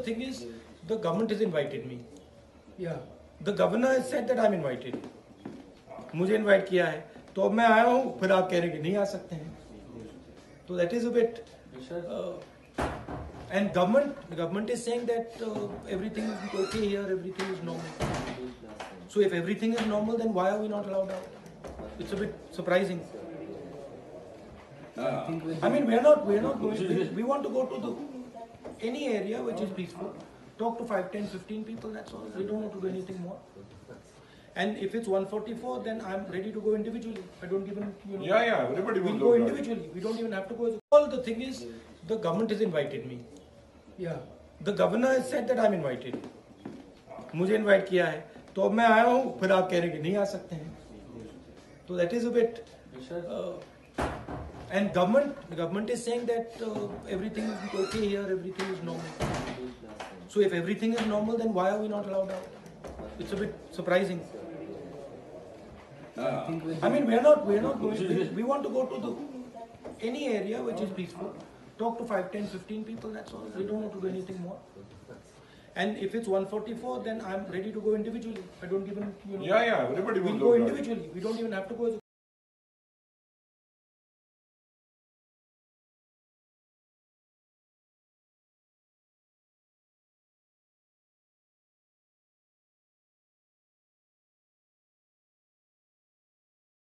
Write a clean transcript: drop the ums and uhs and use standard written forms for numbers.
thing is, the government has invited me. Yeah. The governor has said that I'm invited. मुझे invite किया है, तो अब मैं आया हूँ, फिर आप कह रहे हैं कि नहीं आ सकते हैं. So that is a bit. And government is saying that everything is okay here, everything is normal. So if everything is normal, then why are we not allowed out? It's a bit surprising. I mean, we're not going. We want to go to any area which is peaceful. Talk to 5, 10, 15 people. That's all. We don't want to do anything more. And if it's 144, then I'm ready to go individually. I don't even, Yeah, everybody will go individually. We don't even have to go. All the thing is, the government has invited me. Yeah. The governor has said that I'm invited. मुझे invite किया है, तो अब मैं आया हूँ, फिर आप कह रहे हैं कि नहीं आ सकते हैं. So that is a bit. And government is saying that everything is okay here, everything is normal. So if everything is normal, then why are we not allowed out? It's a bit surprising. I mean, we're not going. We want to go to any area which is peaceful. Talk to 5, 10, 15 people. That's all. We don't want to do anything more. And if it's 144, then I'm ready to go individually. I don't even, Yeah, everybody will go individually. We don't even have to go as a